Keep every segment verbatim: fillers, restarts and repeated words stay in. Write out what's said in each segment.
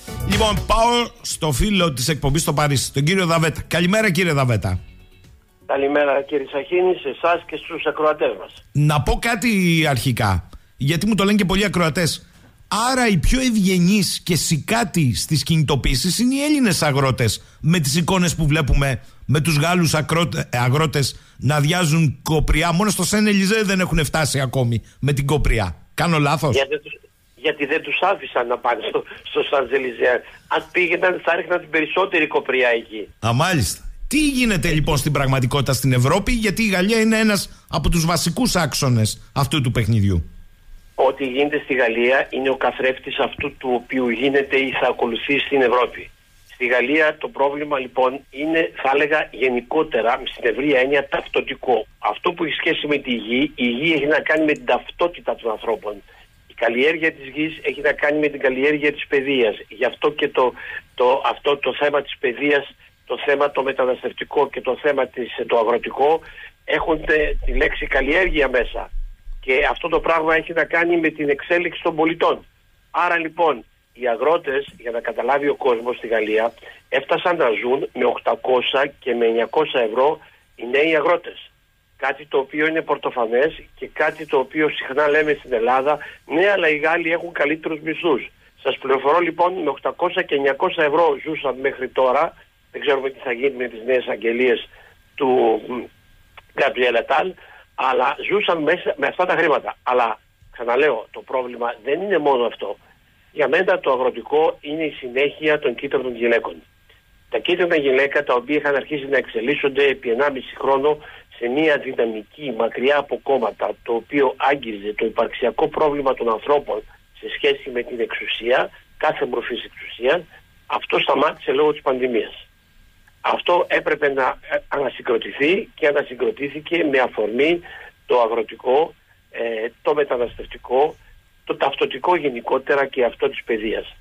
Λοιπόν, πάω στο φίλο της εκπομπής στο Παρίσι, τον κύριο Δαβέτα. Καλημέρα, κύριε Δαβέτα. Καλημέρα, κύριε Σαχίνη, σε εσάς και στους ακροατές μας. Να πω κάτι αρχικά, γιατί μου το λένε και πολλοί ακροατές. Άρα οι πιο ευγενείς και σικάτοι στις κινητοποίησεις είναι οι Έλληνες αγρότες, με τις εικόνες που βλέπουμε με τους Γάλλους αγρότες να αδειάζουν κοπριά. Μόνο στο Σεν Ελιζέ δεν έχουν φτάσει ακόμη με την κοπριά. Κάνω λάθος? Γιατί, γιατί δεν τους άφησαν να πάνε στο, στο Σεν Ελιζέ. Αν πήγαιναν θα έριχναν την περισσότερη κοπριά εκεί. Α, μάλιστα. Τι γίνεται λοιπόν στην πραγματικότητα στην Ευρώπη, γιατί η Γαλλία είναι ένας από τους βασικούς άξονες αυτού του παιχνιδιού? Ό,τι γίνεται στη Γαλλία είναι ο καθρέφτης αυτού του οποίου γίνεται ή θα ακολουθεί στην Ευρώπη. Στη Γαλλία το πρόβλημα λοιπόν είναι, θα έλεγα γενικότερα, στην ευρία έννοια, ταυτοτικό. Αυτό που έχει σχέση με τη γη, η γη έχει να κάνει με την ταυτότητα των ανθρώπων. Η καλλιέργεια της γης έχει να κάνει με την καλλιέργεια της παιδείας. Γι' αυτό και το, το, αυτό το θέμα της παιδείας, το θέμα το μεταναστευτικό και το θέμα της, το αγροτικό έχουν τη λέξη καλλιέργεια μέσα. Και αυτό το πράγμα έχει να κάνει με την εξέλιξη των πολιτών. Άρα λοιπόν οι αγρότες, για να καταλάβει ο κόσμος στη Γαλλία, έφτασαν να ζουν με οκτακόσια και με εννιακόσια ευρώ οι νέοι αγρότες. Κάτι το οποίο είναι πορτοφανές και κάτι το οποίο συχνά λέμε στην Ελλάδα, ναι, αλλά οι Γάλλοι έχουν καλύτερους μισθούς. Σας πληροφορώ λοιπόν, με οκτακόσια και εννιακόσια ευρώ ζούσαν μέχρι τώρα. Δεν ξέρουμε τι θα γίνει με τις νέες αγγελίες του Γκαμπριέλ Ατάλ, αλλά ζούσαν μέσα με αυτά τα χρήματα. Αλλά ξαναλέω, το πρόβλημα δεν είναι μόνο αυτό. Για μένα το αγροτικό είναι η συνέχεια των κίτρινων γυναίκων. Τα κίτρινα γυναίκα, τα οποία είχαν αρχίσει να εξελίσσονται επί ενάμιση χρόνο σε μια δυναμική μακριά από κόμματα, το οποίο άγγιζε το υπαρξιακό πρόβλημα των ανθρώπων σε σχέση με την εξουσία, κάθε μορφή εξουσία, αυτό σταμάτησε λόγω της πανδημίας. Αυτό έπρεπε να ανασυγκροτηθεί και ανασυγκροτήθηκε με αφορμή το αγροτικό, ε, το μεταναστευτικό, το ταυτοτικό γενικότερα και αυτό της παιδείας.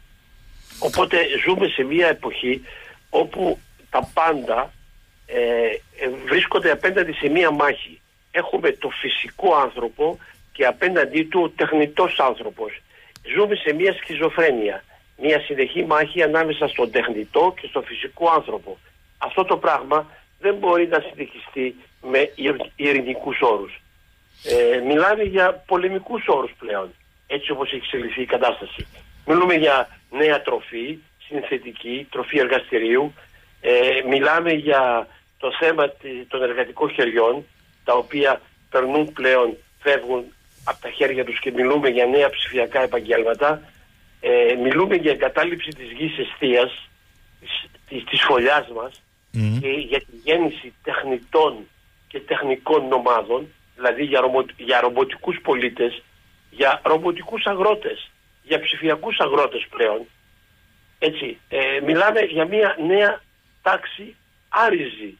Οπότε ζούμε σε μια εποχή όπου τα πάντα ε, ε, βρίσκονται απέναντι σε μια μάχη. Έχουμε το φυσικό άνθρωπο και απέναντί του ο τεχνητός άνθρωπος. Ζούμε σε μια σχιζοφρένεια, μια συνεχή μάχη ανάμεσα στον τεχνητό και στον φυσικό άνθρωπο. Αυτό το πράγμα δεν μπορεί να συνεχιστεί με ειρηνικούς όρους. Ε, μιλάμε για πολεμικούς όρους πλέον, έτσι όπως έχει εξελιχθεί η κατάσταση. Μιλούμε για νέα τροφή, συνθετική, τροφή εργαστηρίου. Ε, μιλάμε για το θέμα των εργατικών χεριών, τα οποία περνούν πλέον, φεύγουν από τα χέρια τους και μιλούμε για νέα ψηφιακά επαγγέλματα. Ε, μιλούμε για εγκατάλειψη της γης εστίας, της, της, της φωλιάς μας, mm. και για τη γέννηση τεχνητών και τεχνικών νομάδων, δηλαδή για, ρομπο, για ρομποτικούς πολίτες, για ρομποτικούς αγρότες, για ψηφιακούς αγρότες πλέον. Έτσι, ε, μιλάμε για μια νέα τάξη άριζη,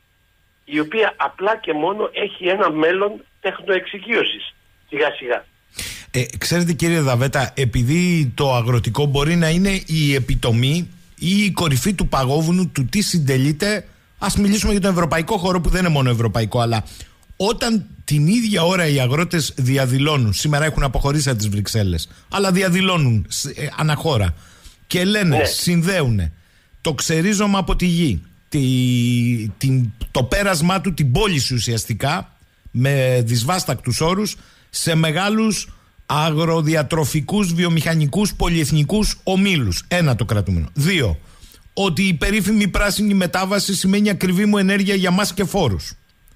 η οποία απλά και μόνο έχει ένα μέλλον τεχνοεξοικείωσης, σιγά σιγά. Ε, ξέρετε κύριε Δαβέτα, επειδή το αγροτικό μπορεί να είναι η επιτομή ή η κορυφή του παγόβουνου του τι συντελείται, ας μιλήσουμε για τον ευρωπαϊκό χώρο που δεν είναι μόνο ευρωπαϊκό, αλλά όταν την ίδια ώρα οι αγρότες διαδηλώνουν, σήμερα έχουν αποχωρήσει από τις Βρυξέλλες, αλλά διαδηλώνουν ε, αναχώρα και λένε, ναι. συνδέουν το ξερίζωμα από τη γη, τη, την, το πέρασμά του, την πώληση ουσιαστικά, με δυσβάστακτους όρους, σε μεγάλους αγροδιατροφικούς, βιομηχανικούς, πολυεθνικούς ομίλους. Ένα το κρατούμενο. Δύο, ότι η περίφημη πράσινη μετάβαση σημαίνει ακριβή μου ενέργεια για μας και φόρους.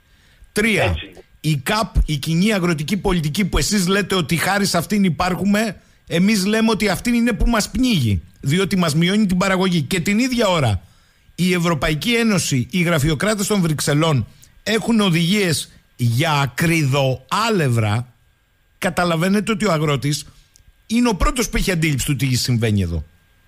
Τρία, έτσι. Η ΚΑΠ, η κοινή αγροτική πολιτική που εσείς λέτε ότι χάρη σε αυτήν υπάρχουμε, εμείς λέμε ότι αυτήν είναι που μας πνίγει, διότι μας μειώνει την παραγωγή. Και την ίδια ώρα η Ευρωπαϊκή Ένωση, οι γραφειοκράτες των Βρυξελών έχουν οδηγίες για ακριδοάλευρα. Καταλαβαίνετε ότι ο αγρότης είναι ο πρώτος που έχει αντίληψη του τι συμβαίνει εδώ.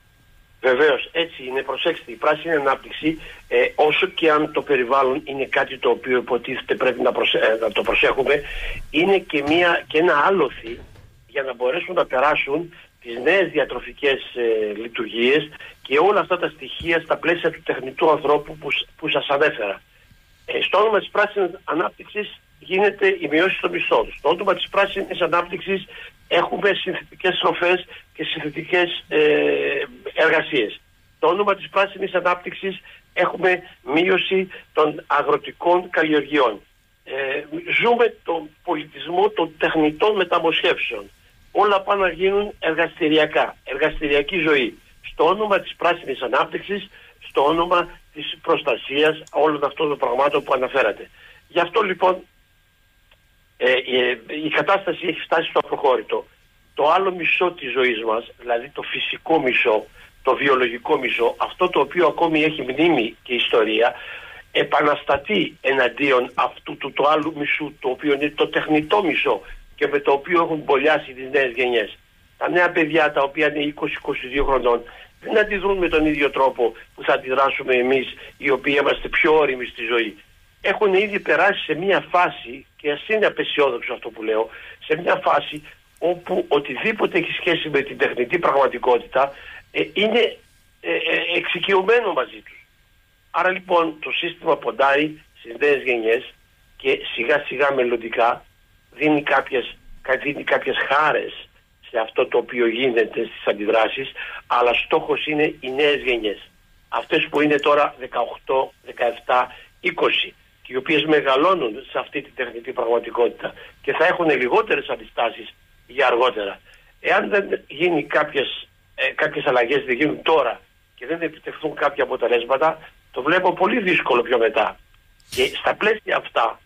Βεβαίως, έτσι είναι. Προσέξτε, η πράσινη ανάπτυξη, ε, όσο και αν το περιβάλλον είναι κάτι το οποίο υποτίθεται πρέπει να, προσε... να το προσέχουμε, είναι και, μια... και ένα άλοθη για να μπορέσουν να περάσουν τις νέες διατροφικές ε, λειτουργίες και όλα αυτά τα στοιχεία στα πλαίσια του τεχνητού ανθρώπου που, που σας ανέφερα. Ε, στο όνομα της πράσινης ανάπτυξης γίνεται η μειώση των μισθών. Στο όνομα της πράσινης ανάπτυξης έχουμε συνθετικές τροφές και συνθετικές ε, εργασίες. Στο όνομα της πράσινης ανάπτυξης έχουμε μείωση των αγροτικών καλλιεργειών. Ε, ζούμε τον πολιτισμό των τεχνητών μεταμοσχεύσεων. Όλα πάνε να γίνουν εργαστηριακά, εργαστηριακή ζωή. Στο όνομα της πράσινης ανάπτυξης, στο όνομα της προστασίας όλων αυτών των πραγμάτων που αναφέρατε. Γι' αυτό λοιπόν ε, ε, η κατάσταση έχει φτάσει στο απροχώρητο. Το άλλο μισό της ζωής μας, δηλαδή το φυσικό μισό, το βιολογικό μισό, αυτό το οποίο ακόμη έχει μνήμη και ιστορία, επαναστατεί εναντίον αυτού του το άλλου μισού, το οποίο είναι το τεχνητό μισό και με το οποίο έχουν μπολιάσει τις νέες γενιές. Τα νέα παιδιά, τα οποία είναι είκοσι με είκοσι δύο χρονών, δεν αντιδρούν με τον ίδιο τρόπο που θα αντιδράσουμε εμείς, οι οποίοι είμαστε πιο όριμοι στη ζωή. Έχουν ήδη περάσει σε μια φάση, και ας είναι απεσιόδοξο αυτό που λέω, σε μια φάση όπου οτιδήποτε έχει σχέση με την τεχνητή πραγματικότητα ε, είναι ε, ε, εξοικειωμένο μαζί τους. Άρα λοιπόν το σύστημα ποντάρει στις νέες γενιές και σιγά σιγά μελλοντικά δίνει κάποιες, δίνει κάποιες χάρες σε αυτό το οποίο γίνεται στις αντιδράσεις, αλλά στόχος είναι οι νέες γενιές. Αυτές που είναι τώρα δεκαοκτώ, δεκαεπτά, είκοσι και οι οποίες μεγαλώνουν σε αυτή τη τεχνητή πραγματικότητα και θα έχουν λιγότερες αντιστάσεις για αργότερα. Εάν δεν γίνει κάποιες, ε, κάποιες αλλαγές, δεν γίνουν τώρα και δεν επιτευχθούν κάποια αποτελέσματα, το βλέπω πολύ δύσκολο πιο μετά. Και στα πλαίσια αυτά,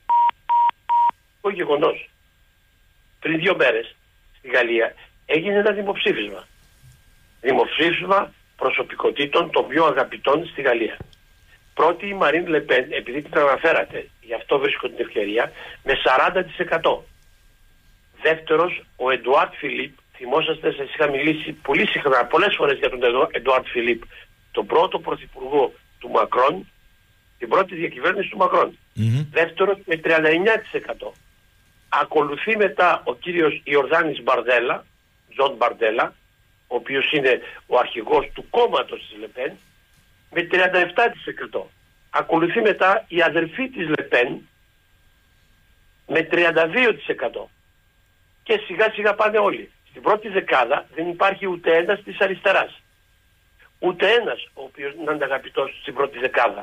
το γεγονός, πριν δύο μέρες στη Γαλλία έγινε ένα δημοψήφισμα. Δημοψήφισμα προσωπικότητων των πιο αγαπητών στη Γαλλία. Πρώτη η Μαρίν Λεπέν, επειδή την αναφέρατε, γι' αυτό βρίσκω την ευκαιρία, με σαράντα τοις εκατό. Δεύτερος, ο Εντουάρτ Φιλίπ. Θυμόσαστε, σας είχα μιλήσει πολύ συχνά, πολλές φορές για τον Εντουάρτ Φιλίπ, τον πρώτο πρωθυπουργό του Μακρόν, την πρώτη διακυβέρνηση του Μακρόν. Mm-hmm. Δεύτερος με τριάντα εννέα τοις εκατό. Ακολουθεί μετά ο κύριος Ιορδάνης Μπαρδέλα, Τζον Μπαρδέλα, ο οποίος είναι ο αρχηγός του κόμματος της Λεπέν, με τριάντα επτά τοις εκατό. Ακολουθεί μετά η αδερφή της Λεπέν με τριάντα δύο τοις εκατό. Και σιγά σιγά πάνε όλοι. Στην πρώτη δεκάδα δεν υπάρχει ούτε ένας της αριστεράς. Ούτε ένας ο οποίος να είναι αγαπητός στην πρώτη δεκάδα.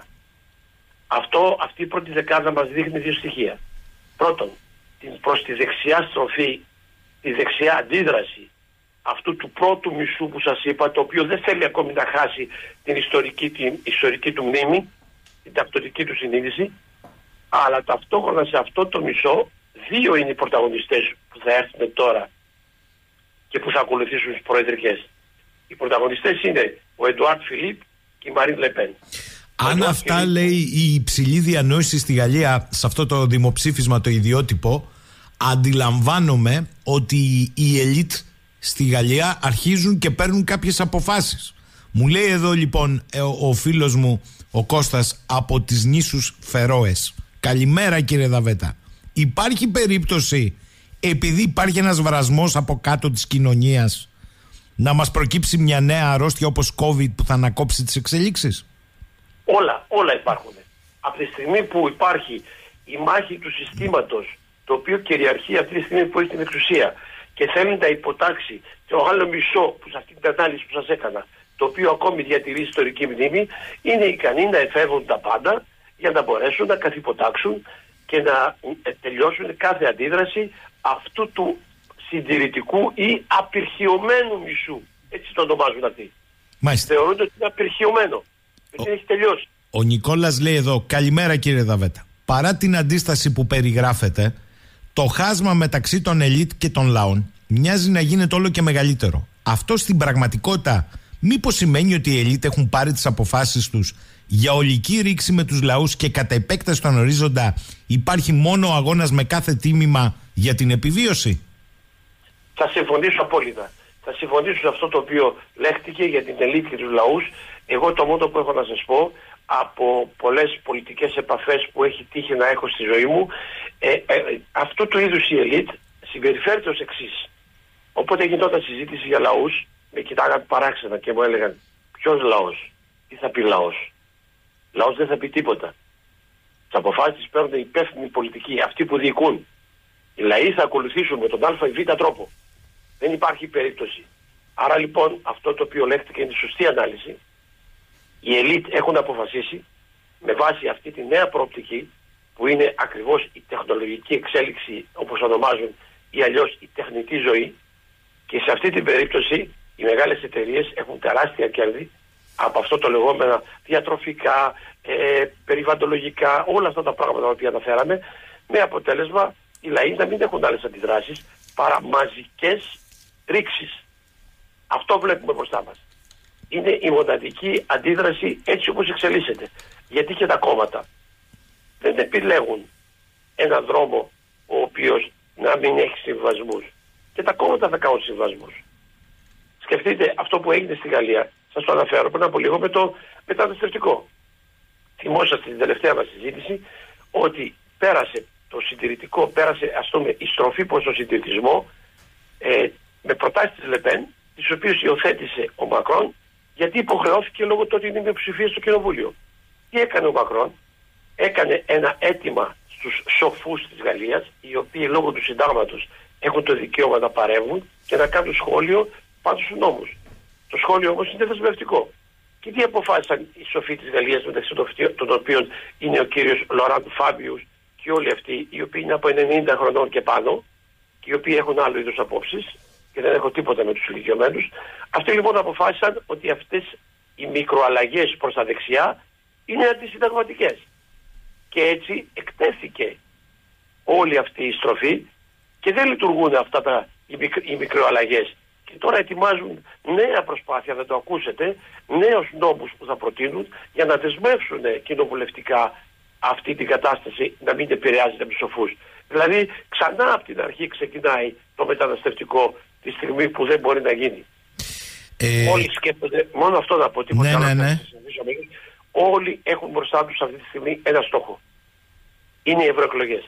Αυτό, αυτή η πρώτη δεκάδα μας δείχνει δύο στοιχεία. Πρώτον, την προς τη δεξιά στροφή, τη δεξιά αντίδραση αυτού του πρώτου μισού που σας είπα, το οποίο δεν θέλει ακόμη να χάσει την ιστορική, την ιστορική του μνήμη, την ταυτοτική του συνείδηση, αλλά ταυτόχρονα σε αυτό το μισό δύο είναι οι πρωταγωνιστές που θα έρθουν τώρα και που θα ακολουθήσουν τις προεδρικές. Οι πρωταγωνιστές είναι ο Εντουάρτ Φιλίπ και η Μαρίν Λεπέν. Αν αυτά Φιλίπ... λέει η υψηλή διανόηση στη Γαλλία σε αυτό το δημοψήφισμα το ιδιότυπο, αντιλαμβάνομαι ότι οι ελίτ στη Γαλλία αρχίζουν και παίρνουν κάποιες αποφάσεις. Μου λέει εδώ λοιπόν ο, ο φίλος μου ο Κώστας από τις νήσους Φερόες. Καλημέρα κύριε Δαβέτα. Υπάρχει περίπτωση, επειδή υπάρχει ένας βρασμός από κάτω της κοινωνίας, να μας προκύψει μια νέα αρρώστια όπως COVID που θα ανακόψει τις εξελίξεις? Όλα, όλα υπάρχουν. Από τη στιγμή που υπάρχει η μάχη του συστήματος, το οποίο κυριαρχεί αυτή τη στιγμή που έχει την εξουσία και θέλει να υποτάξει το άλλο μισό που σε αυτή την ανάλυση που σας έκανα, το οποίο ακόμη διατηρεί ιστορική μνήμη, είναι ικανοί να εφεύγουν τα πάντα για να μπορέσουν να καθυποτάξουν και να τελειώσουν κάθε αντίδραση αυτού του συντηρητικού ή απειρχιωμένου μισού. Έτσι το ονομάζουν αυτοί. Μάλιστα. Θεωρούνται ότι είναι απειρχιωμένο. Δεν έχει τελειώσει. Ο Νικόλας λέει εδώ, καλημέρα κύριε Δαβέτα. Παρά την αντίσταση που περιγράφεται, το χάσμα μεταξύ των ελίτ και των λαών μοιάζει να γίνεται όλο και μεγαλύτερο. Αυτό στην πραγματικότητα μήπως σημαίνει ότι οι ελίτ έχουν πάρει τις αποφάσεις τους για ολική ρήξη με τους λαούς και κατά επέκταση στον ορίζοντα υπάρχει μόνο ο αγώνας με κάθε τίμημα για την επιβίωση? Θα συμφωνήσω απόλυτα. Θα συμφωνήσω σε αυτό το οποίο λέχτηκε για την ελίτ και τους λαούς. Εγώ το μόνο που έχω να σας πω από πολλές πολιτικές επαφές που έχει τύχει να έχω στη ζωή μου, ε, ε, αυτού του είδους η ελίτ συμπεριφέρεται ως εξής. Όποτε γινόταν συζήτηση για λαούς, με κοιτάγαν παράξενα και μου έλεγαν ποιος λαός, τι θα πει λαός? Λαός δεν θα πει τίποτα. Τις αποφάσεις παίρνουν οι υπεύθυνοι πολιτικοί, αυτοί που διοικούν. Οι λαοί θα ακολουθήσουν με τον α ή β τρόπο. Δεν υπάρχει περίπτωση. Άρα λοιπόν αυτό το οποίο λέχτηκε είναι σωστή ανάλυση. Οι ελίτ έχουν αποφασίσει με βάση αυτή τη νέα προοπτική, που είναι ακριβώς η τεχνολογική εξέλιξη, όπως ονομάζουν, ή αλλιώς η τεχνητή ζωή, και σε αυτή την περίπτωση οι μεγάλες εταιρείες έχουν τεράστια κέρδη από αυτό το λεγόμενα διατροφικά, ε, περιβαλλοντολογικά, όλα αυτά τα πράγματα τα οποία αναφέραμε, με αποτέλεσμα οι λαοί να μην έχουν άλλες αντιδράσεις παρά μαζικές ρήξεις. Αυτό βλέπουμε μπροστά μας. Είναι η μοναδική αντίδραση έτσι όπως εξελίσσεται. Γιατί και τα κόμματα δεν επιλέγουν έναν δρόμο ο οποίος να μην έχει συμβασμούς. Και τα κόμματα θα κάνουν συμβασμούς. Σκεφτείτε αυτό που έγινε στη Γαλλία. Σας το αναφέρω πριν από λίγο με το μεταναστευτικό. Θυμόσαστε στην τελευταία μας συζήτηση ότι πέρασε το συντηρητικό, πέρασε ας πούμε η στροφή προς τον συντηρητισμό ε, με προτάσεις της Λεπέν, τις οποίες υιοθέτησε ο Μακρόν, γιατί υποχρεώθηκε λόγω του ότι είναι μειοψηφία στο κοινοβούλιο. Τι έκανε ο Μακρόν? Έκανε ένα αίτημα στους σοφούς της Γαλλίας, οι οποίοι λόγω του συντάγματος έχουν το δικαίωμα να παρεύουν και να κάνουν σχόλιο πάνω στους νόμους. Το σχόλιο όμως είναι δεσμευτικό. Και τι αποφάσισαν οι σοφοί της Γαλλίας, μεταξύ των οποίων είναι ο κύριος Λοράν Φάμπιους και όλοι αυτοί οι οποίοι είναι από ενενήντα χρονών και πάνω και οι οποίοι έχουν άλλου είδους απόψεις και δεν έχω τίποτα με τους ηλικιωμένους. Αυτοί λοιπόν αποφάσισαν ότι αυτές οι μικροαλλαγές προς τα δεξιά είναι αντισυνταγματικές. Και έτσι εκτέθηκε όλη αυτή η στροφή και δεν λειτουργούν αυτά τα, οι, μικ, οι μικροαλλαγές. Και τώρα ετοιμάζουν νέα προσπάθεια, δεν το ακούσετε, νέους νόμους που θα προτείνουν για να δεσμεύσουν κοινοβουλευτικά αυτή την κατάσταση να μην επηρεάζεται από τους σοφούς. Δηλαδή ξανά από την αρχή ξεκινάει το μεταναστευτικό τη στιγμή που δεν μπορεί να γίνει. Ε... Όλοι σκέφτονται, μόνο αυτό να πω, τίποτα ναι, ναι, ναι. Όλοι έχουν μπροστά τους αυτή τη στιγμή ένα στόχο. Είναι οι ευρωεκλογές.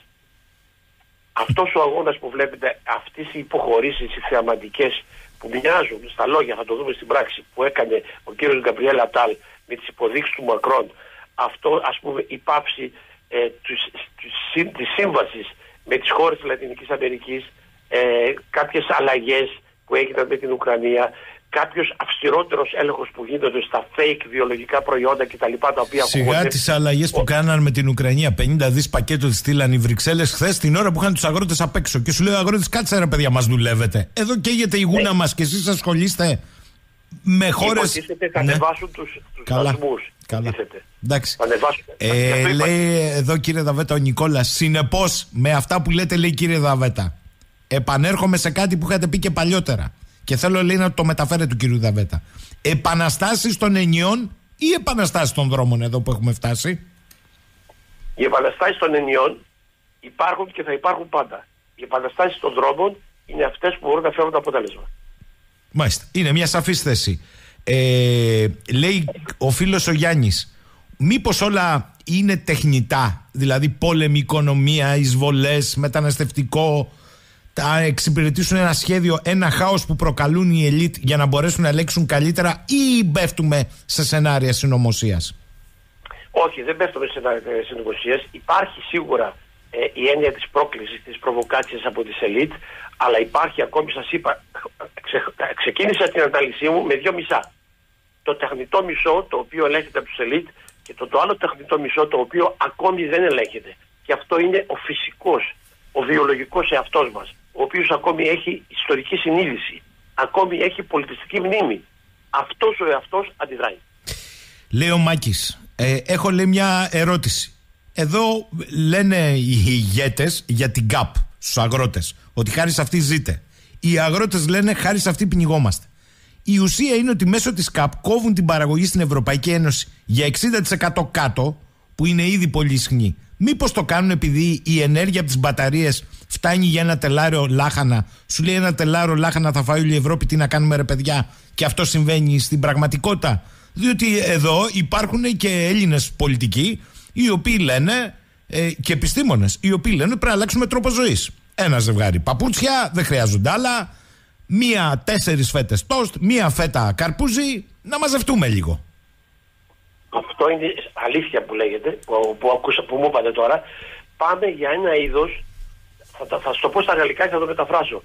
Αυτός ο αγώνας που βλέπετε, αυτές οι υποχωρήσεις, οι θεαματικές που μοιάζουν στα λόγια, θα το δούμε στην πράξη, που έκανε ο κύριος Γκαμπριέλ Ατάλ με τις υποδείξεις του Μακρόν, αυτό ας πούμε η πάυση ε, της, της, της σύμβασης με τις χώρες της Λατινικής Αμερικής, ε, κάποιες αλλαγές που έγιναν με την Ουκρανία, κάποιος αυστηρότερος έλεγχος που γίνονται στα fake βιολογικά προϊόντα κτλ. Τα οποία σιγά ακούγονται... τις αλλαγές που κάναν με την Ουκρανία, πενήντα δις πακέτο της στείλαν οι Βρυξέλλες χθες την ώρα που είχαν τους αγρότες απ' έξω. Και σου λέει ο αγρότης, κάτσε ρε παιδιά, μας δουλεύετε. Εδώ καίγεται η γούνα ναι. μας και εσείς ασχολείστε με χώρες. Υποτίθεται θα ανεβάσουν ναι. τους, τους δασμούς. Καλά. Εντάξει. Ε, λέει εδώ κύριε Δαβέτα ο Νικόλας, συνεπώς με αυτά που λέτε, λέει κύριε Δαβέτα, επανέρχομαι σε κάτι που είχατε πει και παλιότερα. Και θέλω, λέει, να το μεταφέρετε του κυρίου Δαβέτα. Επαναστάσεις των ενιών ή επαναστάσεις των δρόμων εδώ που έχουμε φτάσει? Οι επαναστάσεις των ενιών υπάρχουν και θα υπάρχουν πάντα. Οι επαναστάσεις των δρόμων είναι αυτές που μπορούν να φέρουν το αποτέλεσμα. Μάλιστα. Είναι μια σαφής θέση. Ε, λέει ο φίλος ο Γιάννης, μήπως όλα είναι τεχνητά, δηλαδή πόλεμη, οικονομία, εισβολές, μεταναστευτικό, θα εξυπηρετήσουν ένα σχέδιο, ένα χάος που προκαλούν οι ελίτ για να μπορέσουν να ελέγξουν καλύτερα, ή πέφτουμε σε σενάρια συνωμοσίας? Όχι, δεν πέφτουμε σε σενάρια συνωμοσίας. Υπάρχει σίγουρα ε, η έννοια της πρόκλησης, της προβοκάτσιας από τις ελίτ, αλλά υπάρχει ακόμη, σας είπα, ξε, ξεκίνησα την ανάλυση μου με δύο μισά. Το τεχνητό μισό, το οποίο ελέγχεται από τους ελίτ, και το, το άλλο τεχνητό μισό, το οποίο ακόμη δεν ελέγχεται. Και αυτό είναι ο φυσικός, ο βιολογικός εαυτός μας, ο οποίος ακόμη έχει ιστορική συνείδηση, ακόμη έχει πολιτιστική μνήμη. Αυτός ο εαυτός αντιδράει. Λέει ο Μάκης, ε, έχω λέει μια ερώτηση. Εδώ λένε οι ηγέτες για την ΚΑΠ στους αγρότες, ότι χάρη σε αυτή ζείτε. Οι αγρότες λένε χάρη σε αυτή πνιγόμαστε. Η ουσία είναι ότι μέσω της ΚΑΠ κόβουν την παραγωγή στην Ευρωπαϊκή Ένωση για εξήντα τοις εκατό κάτω, που είναι ήδη πολύ ισχνή. Μήπως το κάνουν επειδή η ενέργεια από τις μπαταρίες φτάνει για ένα τελάριο λάχανα? Σου λέει ένα τελάριο λάχανα θα φάει όλη η Ευρώπη, τι να κάνουμε ρε παιδιά? Και αυτό συμβαίνει στην πραγματικότητα. Διότι εδώ υπάρχουν και Έλληνες πολιτικοί οι οποίοι λένε, ε, και επιστήμονες, οι οποίοι λένε πρέπει να αλλάξουμε τρόπο ζωής. Ένα ζευγάρι παπούτσια, δεν χρειάζονται άλλα. Μία τέσσερις φέτες τόστ, μία φέτα καρπούζι, να μαζευτούμε λίγο. Αυτό είναι αλήθεια που λέγεται, που, που, ακούσα, που μου είπατε τώρα. Πάμε για ένα είδος, θα, θα σου το πω στα γαλλικά και θα το μεταφράσω.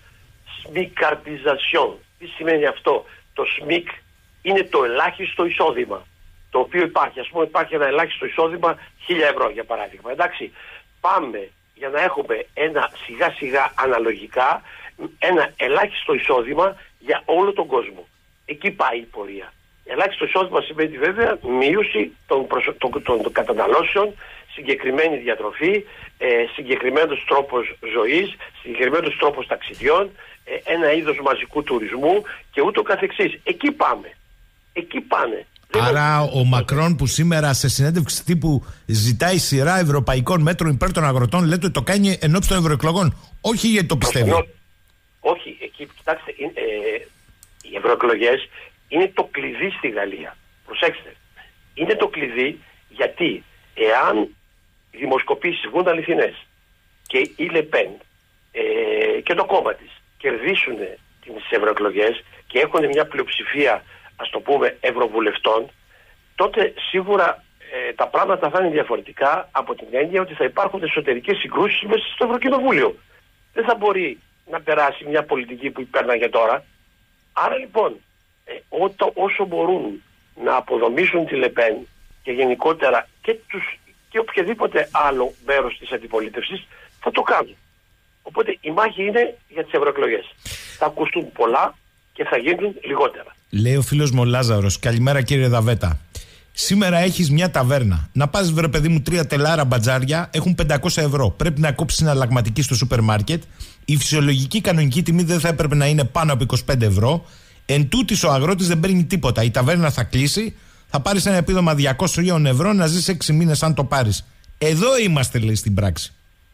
Σμικαρτιζασιόν. Τι σημαίνει αυτό? Το σμικ είναι το ελάχιστο εισόδημα. το οποίο υπάρχει. Ας πούμε, υπάρχει ένα ελάχιστο εισόδημα χίλια ευρώ για παράδειγμα. Εντάξει, πάμε για να έχουμε ένα σιγά σιγά αναλογικά ένα ελάχιστο εισόδημα για όλο τον κόσμο. Εκεί πάει η πορεία. Ελάχιστο εισόδημα σημαίνει βέβαια μείωση των, προσω... των, των, των καταναλώσεων, συγκεκριμένη διατροφή, ε, συγκεκριμένος τρόπος ζωής, συγκεκριμένος τρόπος ταξιδιών, ε, ένα είδος μαζικού τουρισμού και ούτω καθεξής. Εκεί πάμε. Εκεί πάνε. Άρα ο Μακρόν που σήμερα σε συνέντευξη τύπου ζητάει σειρά ευρωπαϊκών μέτρων υπέρ των αγροτών, λέτε ότι το κάνει ενώπιση των ευρωεκλογών. Όχι γιατί το πιστεύει. Ενώ, όχι, εκεί κοιτάξτε, ε, οι ευρωεκλογές είναι το κλειδί στη Γαλλία. Προσέξτε. Είναι το κλειδί γιατί εάν οι δημοσκοπήσεις βγουν αληθινές και η Λεπέν ε, και το κόμμα της κερδίσουν τις ευρωεκλογές και έχουν μια πλειοψηφία, ας το πούμε, ευρωβουλευτών, τότε σίγουρα ε, τα πράγματα θα είναι διαφορετικά από την έννοια ότι θα υπάρχουν εσωτερικές συγκρούσεις μέσα στο Ευρωκοινοβούλιο. Δεν θα μπορεί να περάσει μια πολιτική που υπέρναγε τώρα. Άρα λοιπόν, ε, ό, όσο μπορούν να αποδομήσουν τη Λεπέν και γενικότερα και, τους, και οποιαδήποτε άλλο μέρος της αντιπολίτευσης, θα το κάνουν. Οπότε η μάχη είναι για τις ευρωεκλογές. Θα ακουστούν πολλά και θα γίνουν λιγότερα. Λέει ο φίλος μου ο Λάζαρος, καλημέρα κύριε Δαβέτα. Σήμερα έχεις μια ταβέρνα. Να πας βρε παιδί μου τρία τελάρα μπατζάρια, έχουν πεντακόσια ευρώ. Πρέπει να κόψεις συναλλαγματική στο σούπερ μάρκετ. Η φυσιολογική κανονική τιμή δεν θα έπρεπε να είναι πάνω από είκοσι πέντε ευρώ. Εν τούτης ο αγρότης δεν παίρνει τίποτα. Η ταβέρνα θα κλείσει, θα πάρεις ένα επίδομα διακόσια ευρώ να ζεις έξι μήνες αν το πάρεις. Εδώ είμαστε, λέει, στην πράξη.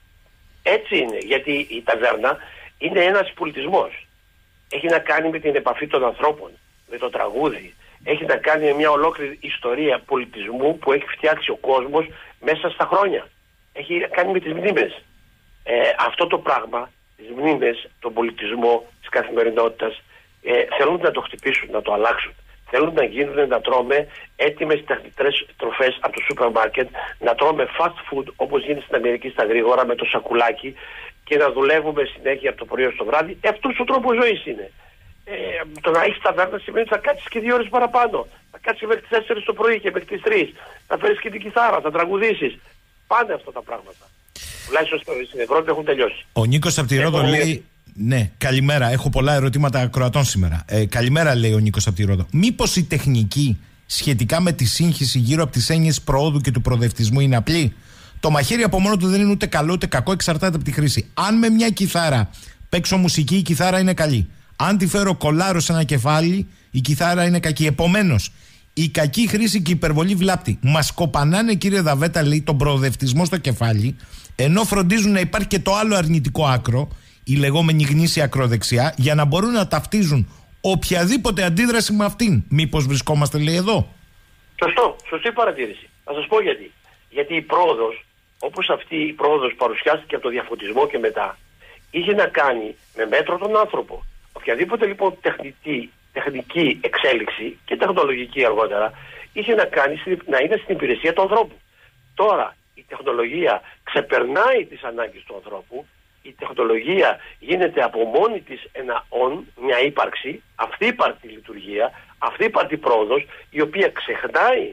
Έτσι είναι, γιατί η ταβέρνα είναι ένας πολιτισμός. Έχει να κάνει με την επαφή των ανθρώπων, με το τραγούδι. Έχει να κάνει με μια ολόκληρη ιστορία πολιτισμού που έχει φτιάξει ο κόσμος μέσα στα χρόνια. Έχει να κάνει με τις μνήμες. Ε, αυτό το πράγμα, τις μνήμες, τον πολιτισμό της καθημερινότητας, ε, θέλουν να το χτυπήσουν, να το αλλάξουν. Θέλουν να γίνουν, να τρώμε έτοιμες τεχνητές τροφές από το σούπερ μάρκετ, να τρώμε fast food όπως γίνεται στην Αμερική στα γρήγορα με το σακουλάκι και να δουλεύουμε συνέχεια από το πρωί στο βράδυ. Αυτός ο τρόπος ζωής είναι. Ε, το να έχεις ταβέρνα σημαίνει ότι θα κάτσεις και δύο ώρες παραπάνω. Θα κάτσεις μέχρι τις τέσσερις το πρωί και μέχρι τις τρεις. Θα φέρεις και την κιθάρα, θα τραγουδήσεις. Πάνε αυτά τα πράγματα. Τουλάχιστον στην Ευρώπη έχουν τελειώσει. Ο Νίκος από τη Ρόδο λέει. Ναι, καλημέρα. Έχω πολλά ερωτήματα ακροατών σήμερα. Ε, καλημέρα, λέει ο Νίκος από τη Ρόδο. Μήπως η τεχνική σχετικά με τη σύγχυση γύρω από τις έννοιες προόδου και του προοδευτισμού είναι απλή? Το μαχαίρι από μόνο του δεν είναι ούτε καλό ούτε κακό, εξαρτάται από τη χρήση. Αν με μια κιθάρα παίξω μουσική, η κιθάρα είναι καλή. Αν τη φέρω κολάρο σε ένα κεφάλι, η κιθάρα είναι κακή. Επομένως, η κακή χρήση και η υπερβολή βλάπτει. Μας κοπανάνε, κύριε Δαβέτα, λέει, τον προοδευτισμό στο κεφάλι, ενώ φροντίζουν να υπάρχει και το άλλο αρνητικό άκρο, η λεγόμενη γνήσια ακροδεξιά, για να μπορούν να ταυτίζουν οποιαδήποτε αντίδραση με αυτήν. Μήπως βρισκόμαστε, λέει, εδώ? Σωστό, σωστή παρατήρηση. Θα σας πω γιατί. Γιατί η πρόοδος, όπως αυτή η πρόοδος παρουσιάστηκε από το διαφωτισμό και μετά, είχε να κάνει με μέτρο τον άνθρωπο. Οποιαδήποτε λοιπόν τεχνητή, τεχνική εξέλιξη και τεχνολογική αργότερα είχε να κάνει να είναι στην υπηρεσία του ανθρώπου. Τώρα η τεχνολογία ξεπερνάει τις ανάγκες του ανθρώπου. Η τεχνολογία γίνεται από μόνη της ένα on, μια ύπαρξη, αυτή ύπαρτη λειτουργία, αυτή ύπαρτη πρόοδος, η οποία ξεχνάει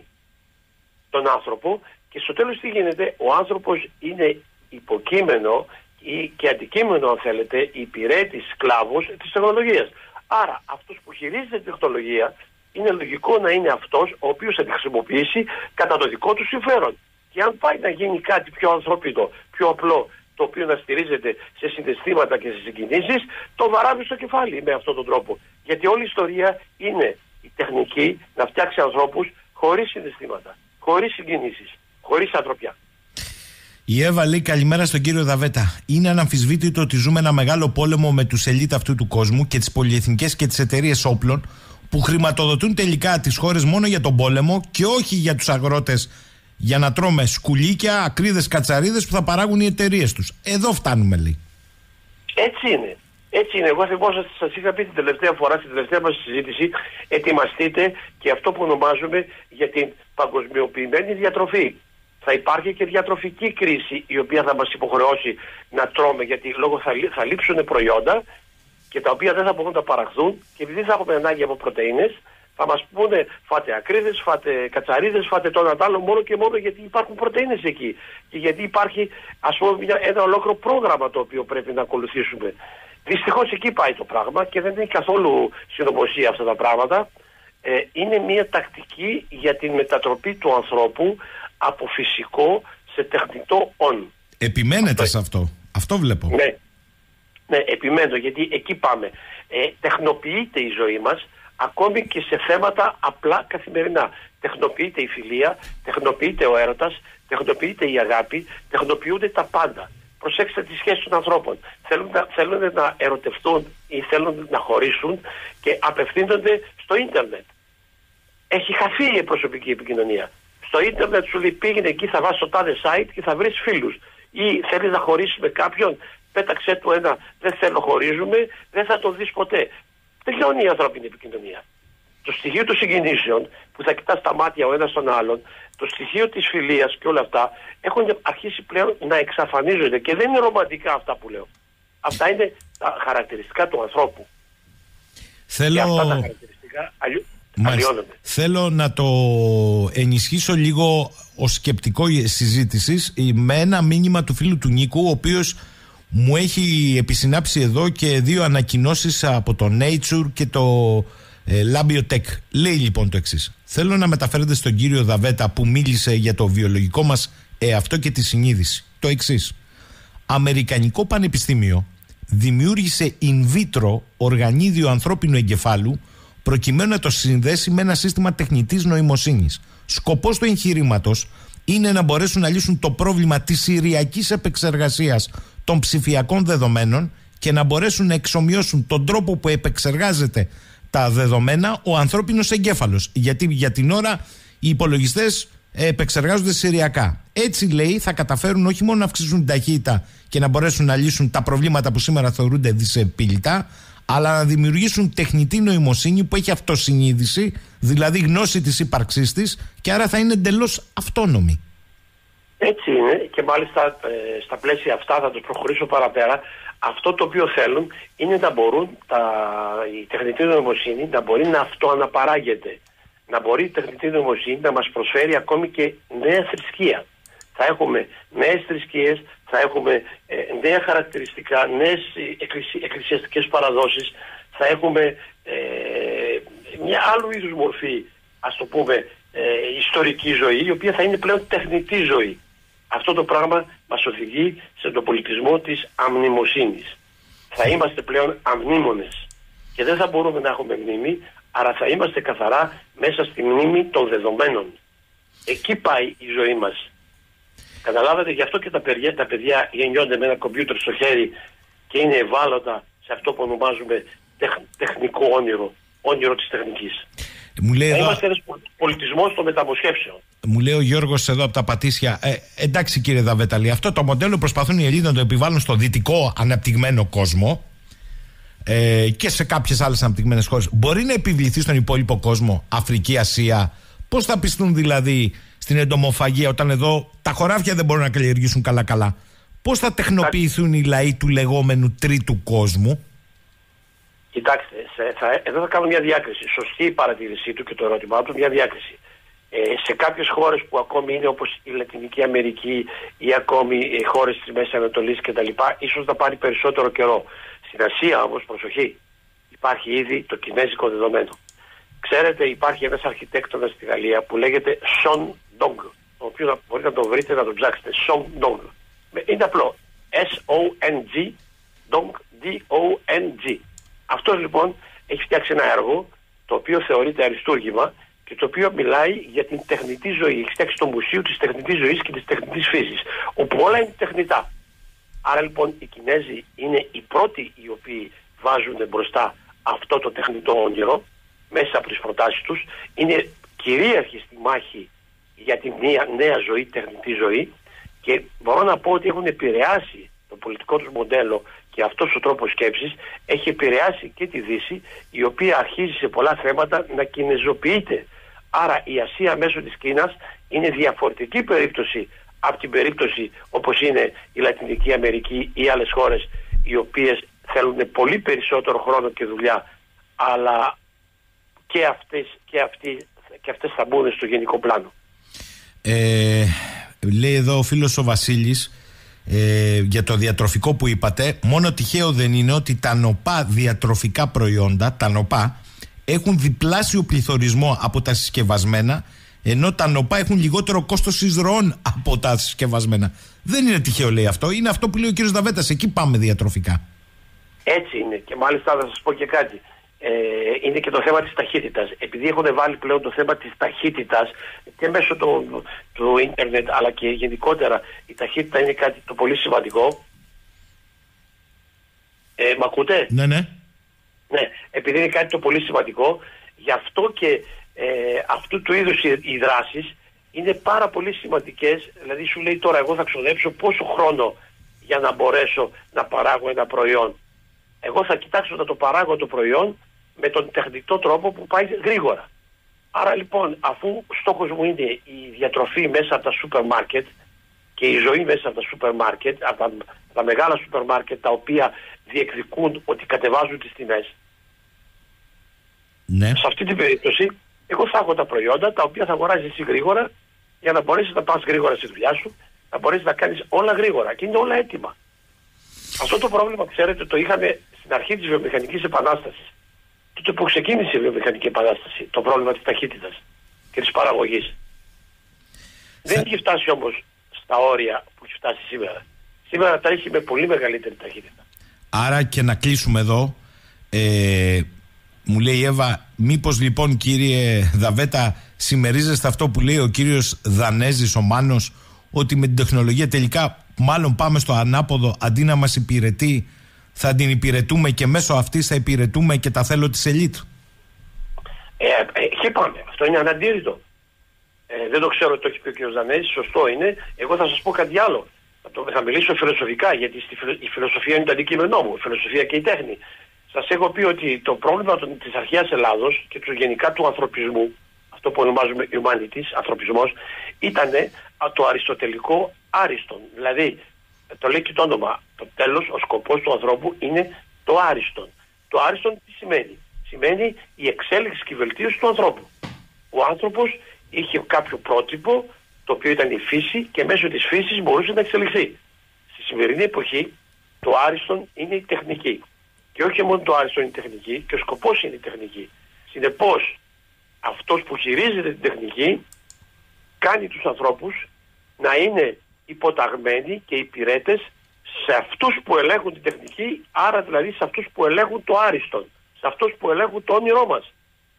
τον άνθρωπο και στο τέλος τι γίνεται? Ο άνθρωπος είναι υποκείμενο ή και αντικείμενο, αν θέλετε, υπηρέτης, σκλάβος της τεχνολογίας. Άρα αυτός που χειρίζεται τη τεχνολογία είναι λογικό να είναι αυτός ο οποίος θα τη χρησιμοποιήσει κατά το δικό του συμφέρον. Και αν πάει να γίνει κάτι πιο ανθρώπινο, πιο απλό, το οποίο να στηρίζεται σε συναισθήματα και σε συγκινήσεις, το βαράβει στο κεφάλι με αυτόν τον τρόπο. Γιατί όλη η ιστορία είναι η τεχνική να φτιάξει ανθρώπους χωρίς συναισθήματα, χωρίς συγκινήσεις, χωρίς ανθρωπιά. Η Εύα λέει καλημέρα στον κύριο Δαβέτα. Είναι αναμφισβήτητο ότι ζούμε ένα μεγάλο πόλεμο με τους ελίτ αυτού του κόσμου και τις πολυεθνικές και τις εταιρείες όπλων που χρηματοδοτούν τελικά τις χώρες μόνο για τον πόλεμο και όχι για τους αγρότες, για να τρώμε σκουλίκια, ακρίδες, κατσαρίδες που θα παράγουν οι εταιρείες τους. Εδώ φτάνουμε, λέει. Έτσι είναι. Έτσι είναι. Εγώ θυμόσαστε, σας είχα πει την τελευταία φορά, στην τελευταία μας συζήτηση, ετοιμαστείτε και αυτό που ονομάζουμε για την παγκοσμιοποιημένη διατροφή. Θα υπάρχει και διατροφική κρίση η οποία θα μας υποχρεώσει να τρώμε, γιατί λόγω θα, θα λείψουν προϊόντα και τα οποία δεν θα μπορούν να παραχθούν και επειδή θα έχουμε ανάγκη από πρωτεΐνες, Θα μας πούνε φάτε ακρίδες, φάτε κατσαρίδες, φάτε το ένα τ' άλλο, μόνο και μόνο γιατί υπάρχουν πρωτεΐνες εκεί. Και γιατί υπάρχει, ας πούμε, μια, ένα ολόκληρο πρόγραμμα το οποίο πρέπει να ακολουθήσουμε. Δυστυχώς εκεί πάει το πράγμα και δεν είναι καθόλου συνωμοσία αυτά τα πράγματα. Ε, είναι μια τακτική για την μετατροπή του ανθρώπου από φυσικό σε τεχνητό όν. Επιμένετε αυτό, σε αυτό. Αυτό βλέπω. Ναι, ναι, επιμένω γιατί εκεί πάμε. Ε, τεχνοποιείται η ζωή μας ακόμη και σε θέματα απλά καθημερινά. Τεχνοποιείται η φιλία, τεχνοποιείται ο έρωτας, τεχνοποιείται η αγάπη, τεχνοποιούνται τα πάντα. Προσέξτε τις σχέσεις των ανθρώπων. Θέλουν να, θέλουν να ερωτευτούν ή θέλουν να χωρίσουν και απευθύνονται στο ίντερνετ. Έχει χαθεί η προσωπική επικοινωνία. Στο ίντερνετ σου λέει πήγαινε εκεί, θα βάζεις το τάδε site και θα βρεις φίλους. Ή θέλεις να χωρίσεις με κάποιον, πέταξε του ένα, δεν θέλω χωρίζουμε, δεν θα το δεις ποτέ. Τελειώνει η ανθρώπινη επικοινωνία. Το στοιχείο των συγκινήσεων που θα κοιτάς τα μάτια ο ένας τον άλλον, το στοιχείο της φιλίας και όλα αυτά έχουν αρχίσει πλέον να εξαφανίζονται και δεν είναι ρομαντικά αυτά που λέω. Αυτά είναι τα χαρακτηριστικά του ανθρώπου. Θέλω... Και αυτά τα χαρακτηριστικά αλλιώ... αλλοιώνονται. Θέλω να το ενισχύσω λίγο ως σκεπτικό συζήτησης με ένα μήνυμα του φίλου του Νίκου, ο οποίος μου έχει επισυνάψει εδώ και δύο ανακοινώσεις από το Nature και το ε, Labiotech. Λέει λοιπόν το εξής: θέλω να μεταφέρετε στον κύριο Δαβέτα που μίλησε για το βιολογικό μας εαυτό και τη συνείδηση το εξής. Αμερικανικό Πανεπιστήμιο δημιούργησε in vitro οργανίδιο ανθρώπινου εγκεφάλου προκειμένου να το συνδέσει με ένα σύστημα τεχνητής νοημοσύνης. Σκοπός του εγχειρήματος είναι να μπορέσουν να λύσουν το πρόβλημα της σηριακής επεξεργασίας των ψηφιακών δεδομένων και να μπορέσουν να εξομοιώσουν τον τρόπο που επεξεργάζεται τα δεδομένα ο ανθρώπινος εγκέφαλος. Γιατί για την ώρα οι υπολογιστές επεξεργάζονται σηριακά. Έτσι, λέει, θα καταφέρουν όχι μόνο να αυξήσουν την ταχύτητα και να μπορέσουν να λύσουν τα προβλήματα που σήμερα θεωρούνται δυσεπίλητα, αλλά να δημιουργήσουν τεχνητή νοημοσύνη που έχει αυτοσυνείδηση, δηλαδή γνώση της ύπαρξής της, και άρα θα είναι εντελώς αυτόνομη. Έτσι είναι και μάλιστα ε, στα πλαίσια αυτά θα το προχωρήσω παραπέρα. Αυτό το οποίο θέλουν είναι να μπορούν τα, η τεχνητή νοημοσύνη να μπορεί να αυτοαναπαράγεται. Να μπορεί η τεχνητή νοημοσύνη να μας προσφέρει ακόμη και νέα θρησκεία. Θα έχουμε νέες θρησκείες, θα έχουμε ε, νέα χαρακτηριστικά, νέες εκκλησι, εκκλησιαστικές παραδόσεις, θα έχουμε ε, μια άλλου είδους μορφή, ας το πούμε, ε, ιστορική ζωή, η οποία θα είναι πλέον τεχνητή ζωή. Αυτό το πράγμα μας οδηγεί σε τον πολιτισμό της αμνημοσύνης. Θα είμαστε πλέον αμνήμονες και δεν θα μπορούμε να έχουμε μνήμη, άρα θα είμαστε καθαρά μέσα στη μνήμη των δεδομένων. Εκεί πάει η ζωή μας. Καταλάβατε, γι' αυτό και τα παιδιά, τα παιδιά γεννιόνται με ένα κομπιούτερ στο χέρι και είναι ευάλωτα σε αυτό που ονομάζουμε τεχ, τεχνικό όνειρο, όνειρο της τεχνικής. Μου λέει εδώ... Είμαστε ένας πολιτισμός των μεταμοσχεύσεων. Μου λέει ο Γιώργος εδώ από τα Πατήσια, ε, εντάξει κύριε Δαβέταλη, αυτό το μοντέλο προσπαθούν οι Ελλήνες να το επιβάλλουν στο δυτικό αναπτυγμένο κόσμο ε, και σε κάποιες άλλες αναπτυγμένες χώρες. Μπορεί να επιβληθεί στον υπόλοιπο κόσμο, Αφρική, Ασία? Πώς θα πιστούν δηλαδή στην εντομοφαγία όταν εδώ τα χωράφια δεν μπορούν να καλλιεργήσουν καλά-καλά? Πώς θα τεχνοποιηθούν οι λαοί του λεγόμενου τρίτου κόσμου? Κοιτάξτε, σε, θα, εδώ θα κάνω μια διάκριση. Σωστή η παρατήρησή του και το ερώτημά του, μια διάκριση. Ε, σε κάποιες χώρες που ακόμη είναι όπως η Λατινική Αμερική ή ακόμη οι χώρες της Μέσης Ανατολής κτλ., ίσως να πάρει περισσότερο καιρό. Στην Ασία όμως, προσοχή, υπάρχει ήδη το κινέζικο δεδομένο. Ξέρετε, υπάρχει ένας αρχιτέκτονας στη Γαλλία που λέγεται Son Dong, το οποίο μπορείτε να το βρείτε, να το ψάξετε. Son Dong. Είναι απλό. S O N G, Dong, D O N G. Αυτός λοιπόν έχει φτιάξει ένα έργο το οποίο θεωρείται αριστούργημα και το οποίο μιλάει για την τεχνητή ζωή. Έχει φτιάξει το μουσείο της τεχνητής ζωής και της τεχνητής φύσης, όπου όλα είναι τεχνητά. Άρα λοιπόν οι Κινέζοι είναι οι πρώτοι οι οποίοι βάζουν μπροστά αυτό το τεχνητό όνειρο μέσα από τις προτάσεις τους. Είναι κυρίαρχοι στη μάχη για την νέα, νέα ζωή, τεχνητή ζωή, και μπορώ να πω ότι έχουν επηρεάσει το πολιτικό τους μοντέλο και αυτός ο τρόπος σκέψης έχει επηρεάσει και τη Δύση, η οποία αρχίζει σε πολλά θέματα να κινεζοποιείται. Άρα η Ασία μέσω της Κίνας είναι διαφορετική περίπτωση από την περίπτωση όπως είναι η Λατινική Αμερική ή άλλες χώρες οι οποίες θέλουν πολύ περισσότερο χρόνο και δουλειά, αλλά και αυτές, και αυτοί, και αυτές θα μπουν στο γενικό πλάνο. Ε, λέει εδώ ο φίλος ο Βασίλης, ε, για το διατροφικό που είπατε, μόνο τυχαίο δεν είναι ότι τα νοπά διατροφικά προϊόντα, τα νοπά, έχουν διπλάσιο πληθωρισμό από τα συσκευασμένα, ενώ τα νοπά έχουν λιγότερο κόστος εισρωών από τα συσκευασμένα. Δεν είναι τυχαίο, λέει αυτό. Είναι αυτό που λέει ο κύριος Δαβέτας. Εκεί πάμε διατροφικά. Έτσι είναι. Και μάλιστα θα σας πω και κάτι. Ε, είναι και το θέμα της ταχύτητας. Επειδή έχουν βάλει πλέον το θέμα της ταχύτητας και μέσω του, του ίντερνετ, αλλά και γενικότερα η ταχύτητα είναι κάτι το πολύ σημαντικό. Ε, μ' ακούτε? Ναι, ναι. Ναι, επειδή είναι κάτι το πολύ σημαντικό, γι' αυτό και ε, αυτού του είδους οι, οι δράσεις είναι πάρα πολύ σημαντικές. Δηλαδή σου λέει τώρα εγώ θα ξοδέψω πόσο χρόνο για να μπορέσω να παράγω ένα προϊόν. Εγώ θα κοιτάξω να το παράγω το προϊόν με τον τεχνητό τρόπο που πάει γρήγορα. Άρα λοιπόν, αφού στόχος μου είναι η διατροφή μέσα από τα σούπερ μάρκετ και η ζωή μέσα από τα σούπερ μάρκετ, από τα, τα μεγάλα σούπερ μάρκετ τα οποία διεκδικούν ότι κατεβάζουν τις τιμές, ναι. Σε αυτή την περίπτωση εγώ θα έχω τα προϊόντα τα οποία θα αγοράζεις εσύ γρήγορα για να μπορέσεις να πας γρήγορα στη δουλειά σου, να μπορέσεις να κάνεις όλα γρήγορα και είναι όλα έτοιμα. Αυτό το πρόβλημα, ξέρετε, το είχαμε στην αρχή της βιομηχανικής επανάστασης. Τότε που ξεκίνησε η βιομηχανική επανάσταση, το πρόβλημα της ταχύτητας και της παραγωγής. Θα... Δεν έχει φτάσει όμως στα όρια που έχει φτάσει σήμερα. Σήμερα τα έχει με πολύ μεγαλύτερη ταχύτητα. Άρα και να κλείσουμε εδώ, ε, μου λέει η Εύα, μήπως λοιπόν κύριε Δαβέτα συμμερίζεστε αυτό που λέει ο κύριος Δανέζης, ο Μάνος, ότι με την τεχνολογία τελικά μάλλον πάμε στο ανάποδο, αντί να μας υπηρετεί θα την υπηρετούμε και μέσω αυτής θα υπηρετούμε και τα θέλω της ελίτ. Ε, ε, και πάμε. Αυτό είναι αναντήρητο. Ε, δεν το ξέρω, το έχει πει ο κ. Δανέζης, σωστό είναι. Εγώ θα σας πω κάτι άλλο. Θα, το, θα μιλήσω φιλοσοφικά, γιατί στη, η φιλοσοφία είναι το αντικείμενό μου, η φιλοσοφία και η τέχνη. Σας έχω πει ότι το πρόβλημα της αρχαίας Ελλάδος και του γενικά του ανθρωπισμού, αυτό που ονομάζουμε humanities, ανθρωπισμός, ήταν το αριστοτελικό άριστον. Δηλαδή, το λέει και το όνομα, το τέλος, ο σκοπός του ανθρώπου είναι το άριστον. Το άριστον τι σημαίνει? Σημαίνει η εξέλιξη και η βελτίωση του ανθρώπου. Ο άνθρωπος είχε κάποιο πρότυπο, το οποίο ήταν η φύση και μέσω της φύσης μπορούσε να εξελιχθεί. Στη σημερινή εποχή το άριστον είναι η τεχνική. Και όχι μόνο το άριστον είναι η τεχνική, και ο σκοπός είναι η τεχνική. Συνεπώς, αυτός που χειρίζεται την τεχνική κάνει τους ανθρώπους να είναι υποταγμένοι και υπηρέτες σε αυτούς που ελέγχουν την τεχνική, άρα δηλαδή σε αυτούς που ελέγχουν το άριστον, σε αυτούς που ελέγχουν το όνειρό μας.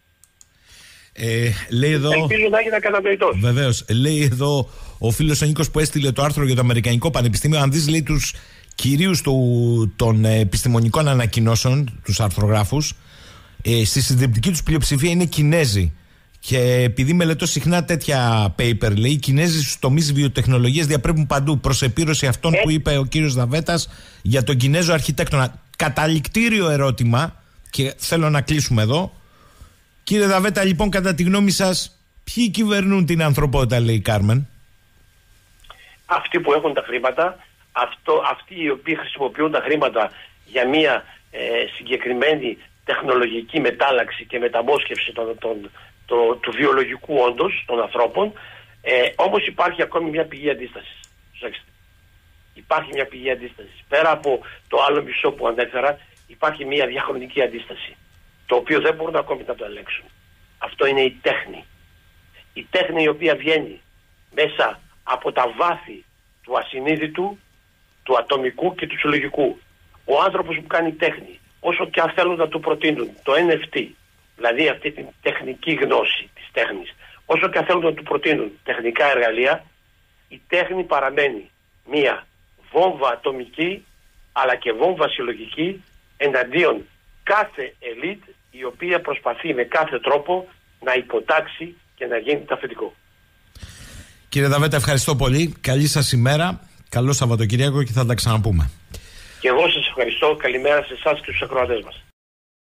Ε, λέει εδώ... Ελπίζω να έγινε κατανοητός. Βεβαίως. Λέει εδώ ο φίλος ο Νίκος που έστειλε το άρθρο για το Αμερικανικό Πανεπιστήμιο, αν δεις λέει τους κυρίους του, των επιστημονικών ανακοινώσεων, τους αρθρογράφους, ε, στη συντριπτική τους πλειοψηφία είναι Κινέζοι. Και επειδή μελετώ συχνά τέτοια paper, λέει, οι Κινέζοι στους τομείς βιοτεχνολογίας διαπρέπουν παντού, προς επίρρωση αυτών ε. που είπε ο κύριος Δαβέτας για τον Κινέζο αρχιτέκτονα. Καταληκτήριο ερώτημα, και θέλω να κλείσουμε εδώ. Κύριε Δαβέτα, λοιπόν, κατά τη γνώμη σας, ποιοι κυβερνούν την ανθρωπότητα, λέει η Κάρμεν? Αυτοί που έχουν τα χρήματα, αυτό, αυτοί οι οποίοι χρησιμοποιούν τα χρήματα για μια ε, συγκεκριμένη τεχνολογική μετάλλαξη και μεταμόσχευση των, των, το, του βιολογικού όντως των ανθρώπων. Ε, όμως υπάρχει ακόμη μια πηγή αντίστασης. Υπάρχει μια πηγή αντίστασης. Πέρα από το άλλο μισό που ανέφερα, υπάρχει μια διαχρονική αντίσταση, το οποίο δεν μπορούν ακόμη να το ελέγξουν. Αυτό είναι η τέχνη. Η τέχνη η οποία βγαίνει μέσα από τα βάθη του ασυνείδητου, του ατομικού και του συλλογικού. Ο άνθρωπος που κάνει τέχνη, όσο και αν θέλουν να του προτείνουν το εν εφ τι, δηλαδή αυτή την τεχνική γνώση της τέχνης, όσο και αν θέλουν να του προτείνουν τεχνικά εργαλεία, η τέχνη παραμένει μία βόμβα ατομική αλλά και βόμβα συλλογική εναντίον κάθε ελίτ η οποία προσπαθεί με κάθε τρόπο να υποτάξει και να γίνει ταφετικό. Κύριε Δαβέτα, ευχαριστώ πολύ. Καλή σας ημέρα. Καλό Σαββατοκύριακο και θα τα ξαναπούμε. Και εγώ σας ευχαριστώ. Καλημέρα σε εσάς και στους ακροατές μας.